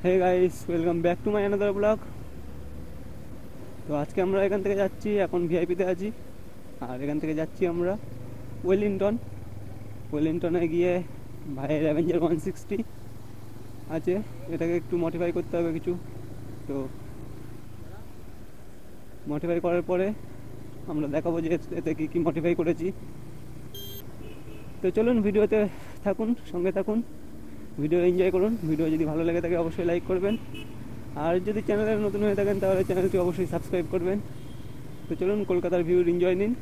Hey guys, welcome back to my another vlog. তো আজকে আমরা এখান থেকে যাচ্ছি, এখন ভিআইপিতে আছি। আর এখান থেকে যাচ্ছি আমরা ওয়েলিংটনে গিয়ে ভাইয়ের অ্যাভেঞ্জার 160 আছে, এটাকে একটু মডিফাই করতে হবে কিছু। তো মডিফাই করার পরে আমরা দেখাবো যে এতে কী কী মডিফাই করেছি। তো চলুন ভিডিওতে থাকুন, সঙ্গে থাকুন, ভিডিও এনজয় করুন। ভিডিও যদি ভালো লেগে থাকে অবশ্যই লাইক করবেন, আর যদি চ্যানেলে নতুন হয়ে থাকেন তাহলে চ্যানেলটি অবশ্যই সাবস্ক্রাইব করবেন। তো চলুন কলকাতার ভিউর এনজয় নিন।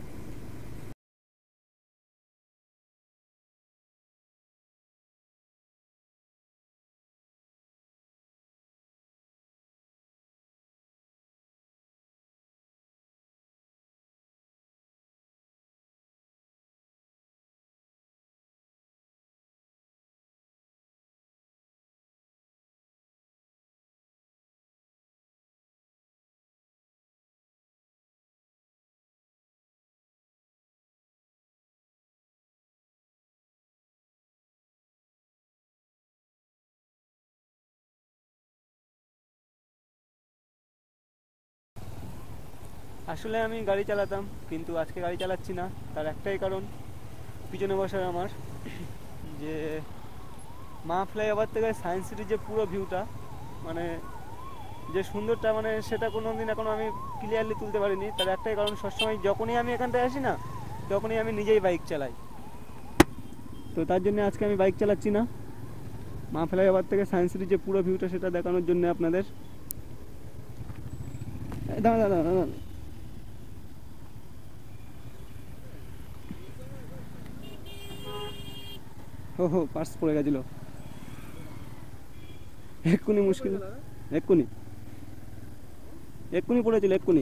আসলে আমি গাড়ি চালাতাম, কিন্তু আজকে গাড়ি চালাচ্ছি না। তার একটাই কারণ, পিছনে বসার আমার যে মা ফ্লাইওভার থেকে সায়েন্স সিটির যে পুরো ভিউটা, মানে যে সুন্দরটা, মানে সেটা কোনো দিন এখনো আমি ক্লিয়ারলি তুলতে পারিনি। তার একটাই কারণ, সবসময় যখনই আমি এখানটায় আসি না, তখনই আমি নিজেই বাইক চালাই। তো তার জন্য আজকে আমি বাইক চালাচ্ছি না, মা ফ্লাইওভার থেকে সায়েন্স সিটির যে পুরো ভিউটা সেটা দেখানোর জন্য আপনাদের। দাঁড়া দাঁড়া দাঁড়া, হো পার্স পড়ে গেছিল, এক্ষুনি মুশকিল, এক্ষুনি এক্ষুনি পড়েছিল এক্ষুনি।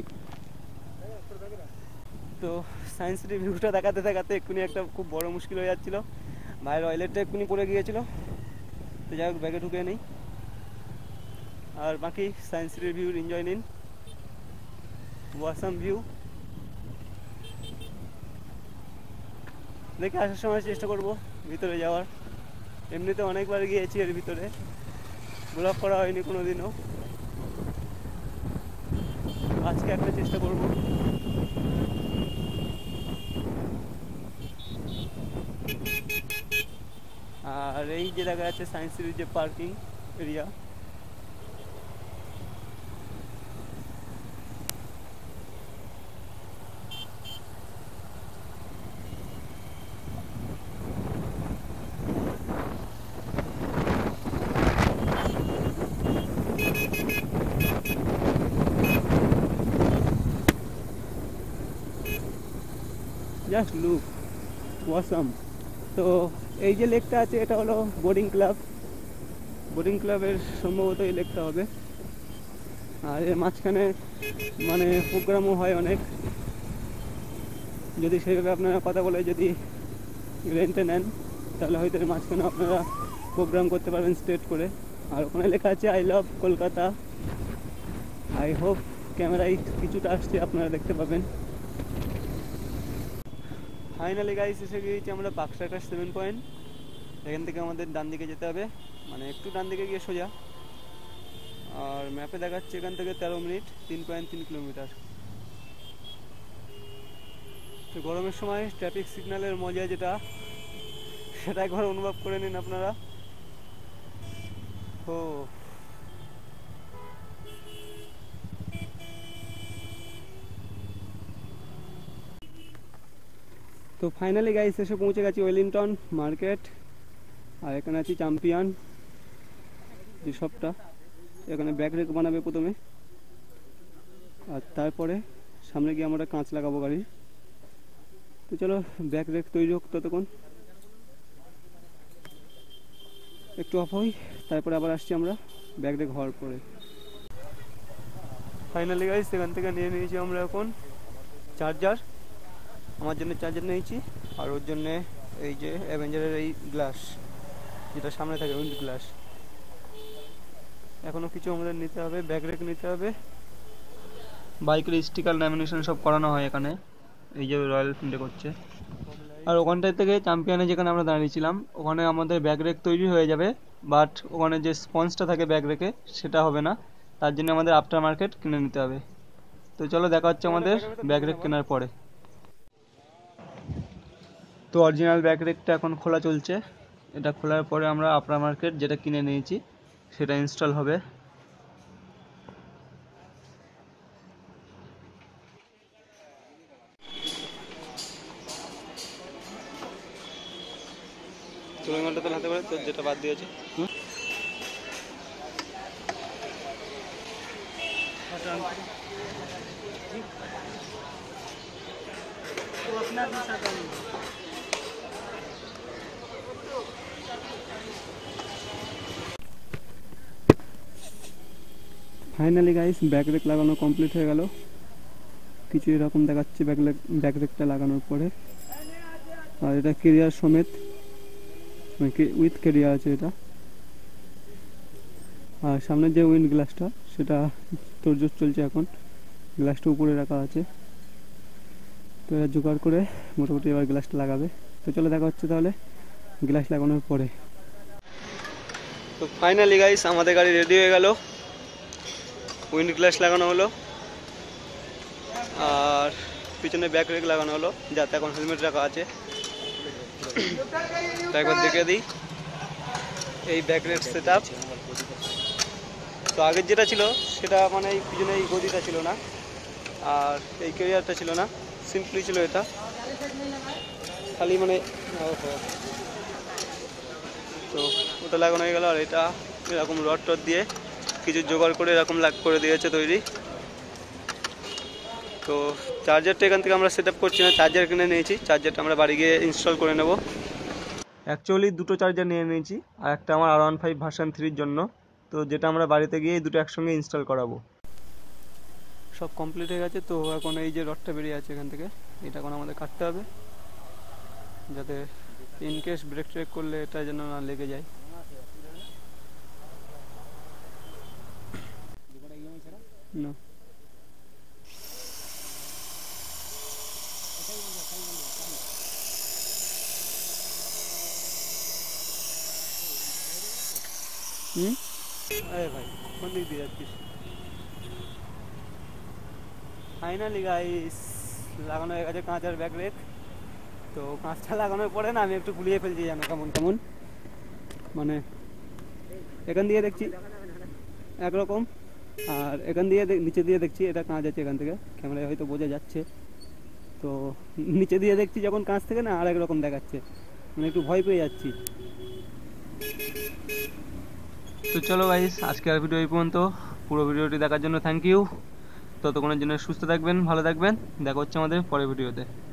তো সায়েন্স রিভিউটা দেখাতে দেখাতে এক্ষুনি একটা খুব বড় মুশকিল হয়ে যাচ্ছিলো। ভাইয়ের অয়েলেটটা এক্ষুনি পড়ে গিয়েছিল। তো যাই হোক, ব্যাগে ঢুকে নেই, আর বাকি সায়েন্স রিভিউর এনজয় নিন। ওয়াসাম ভিউ দেখে আসার সময় চেষ্টা করব ভিতরে যাওয়ার। এমনিতে অনেকবার গিয়েছি এর ভিতরে, ব্লগ করা হয়নি কোনো দিনও। আজকে একটা চেষ্টা করব। আর এই যে দেখা যাচ্ছে সায়েন্স সিটির যে parking area, just look awesome. তো এই যে লেকটা আছে এটা হলো বোটিং ক্লাবের সম্ভবত এই লেকটা হবে। আর এর মাঝখানে মানে প্রোগ্রামও হয় অনেক, যদি সেইভাবে আপনারা কথা বলে যদি রেন্টে নেন তাহলে হয়তো এর মাঝখানে আপনারা প্রোগ্রাম করতে পারবেন স্টেট করে। আর ওখানে লেখা আছে I love Kolkata. I hope ক্যামেরায় কিছুটা আসছে, আপনারা দেখতে পাবেন। ফাইনালি গাইস এসে গিয়েছি আমরা বাক্সাকার 7 পয়েন্ট। এখান থেকে আমাদের ডান দিকে যেতে হবে, মানে একটু ডান দিকে গিয়ে সোজা। আর ম্যাপে দেখাচ্ছে এখান থেকে 13 মিনিট, 3.3 কিলোমিটার। তো গরমের সময় ট্রাফিক সিগন্যালের মজা যেটা, সেটা একবার অনুভব করে নিন আপনারা। ও তো ফাইনালি গাইস এসে পৌঁছে গেছি ওয়েলিংটন মার্কেট। আর এখানে আছি চ্যাম্পিয়ন যে শপটা, এখানে ব্যাক রেক বানাবে প্রথমে, আর তারপরে সামনে গিয়ে আমরা কাঁচ লাগাবো গাড়ির। তো চলো ব্যাক রেক তৈরি হোক, ততক্ষণ একটু অফ হই, তারপরে আবার আসছি আমরা ব্যাক রেক হওয়ার পরে। ফাইনালি গাইস এখান থেকে নিয়ে নিয়েছি আমরা এখন চার্জার। আমার জন্য চার্জার নিয়েছি, আর ওর জন্যে এই যে অ্যাভেঞ্জারের এই গ্লাস যেটা সামনে থাকে, উইন্ড গ্লাস। এখনও কিছু আমাদের নিতে হবে, ব্যাক রেক নিতে হবে। বাইকের স্টিকার ল্যামিনেশন সব করানো হয় এখানে, এই যে রয়্যাল এনফিল্ডে করছে। আর ওখানটায় থেকে চ্যাম্পিয়নে যেখানে আমরা দাঁড়িয়েছিলাম ওখানে আমাদের ব্যাক রেক তৈরি হয়ে যাবে। বাট ওখানে যে স্পঞ্জটা থাকে ব্যাগ রেখে সেটা হবে না, তার জন্য আমাদের আফটার মার্কেট কিনে নিতে হবে। তো চলো দেখা হচ্ছে আমাদের ব্যাগ রেক কেনার পরে। তো অরিজিনাল ব্যাগ রেকটা এখন খোলা চলছে। এটা খোলার পরে আমরা আফটার মার্কেট যেটা কিনে নিয়েছি সেটা ইনস্টল হবে। তুমি ঘন্টা তো হাতে করে তোর যেটা বাদ দিয়েছে ফাইনালি গাইস ব্যাক রেক লাগানো কমপ্লিট হয়ে গেল। কিছু এরকম দেখাচ্ছে ব্যাক রেকটা লাগানোর পরে। আর এটা কেরিয়ার সমেত, উইথ কেরিয়ার আছে এটা। আর সামনের যে উইন্ড গ্লাসটা সেটা তোড়জোড় চলছে এখন, গ্লাসটা উপরে রাখা আছে। তো এরা জোগাড় করে মোটামুটি এবার গ্লাসটা লাগাবে। তো চলো দেখা হচ্ছে তাহলে গ্লাস লাগানোর পরে। তো ফাইনালি গাইস আমাদের গাড়ি রেডি হয়ে গেল, উইন্ড গ্লাস লাগানো হলো আর পিছনে ব্যাক রেক লাগানো হলো, যাতে এখন হেলমেট রাখা আছে। একবার দেখে দিই এই ব্যাক রেক সেট আপ। তো আগের যেটা ছিল সেটা মানে এই পিছনে এই গদিটা ছিল না আর এই ক্যারিয়ারটা ছিল না, সিম্পলি ছিল এটা খালি মানে। তো ওটা লাগানো হয়ে গেল। আর এটা এরকম রড টড দিয়ে কিছু জোগাড় করে এরকম লাগ করে দিয়েছে তৈরি। তো চার্জারটা এখান থেকে আমরা সেট আপ করছি না, চার্জার কিনে নিয়েছি। চার্জারটা আমরা বাড়ি গিয়ে ইনস্টল করে নেব। অ্যাকচুয়ালি দুটো চার্জার নিয়ে নিয়েছি, আর একটা আমার R15 ভার্সন 3-র জন্য। তো যেটা আমরা বাড়িতে গিয়ে দুটো একসঙ্গে ইনস্টল করাবো। সব কমপ্লিট হয়ে গেছে। তো এখন এই যে রডটা বেরিয়ে আছে এখান থেকে, এটা এখন আমাদের কাটতে হবে, যাতে ইনকেস ব্রেক ট্রেক করলে এটা যেন না লেগে যায়। না আরে ভাই কোন দিক দিয়ে যাচ্ছিস? ফাইনালি গাইস লাগানো হয়ে গেছে কাঁচ আর ব্যাক রেক। তো কাঁচটা লাগানোর পরে না আমি একটু গুলিয়ে ফেলছি জানো কেমন কেমন, মানে এখান দিয়ে দেখছি একরকম আর এখান দিয়ে নিচে দিয়ে দেখছি এটা কাঁচ আছে। এখান থেকে ক্যামেরায় হয়তো বোঝা যাচ্ছে। তো নিচে দিয়ে দেখছি যখন কাঁচ থেকে না আর একরকম দেখাচ্ছে, মানে একটু ভয় পেয়ে যাচ্ছি। তো চলো গাইস আজকের ভিডিও এই পর্যন্ত। পুরো ভিডিওটি দেখার জন্য থ্যাংক ইউ। ততক্ষণের জন্য সুস্থ থাকবেন, ভালো থাকবেন। দেখা হচ্ছে আমাদের পরের ভিডিওতে।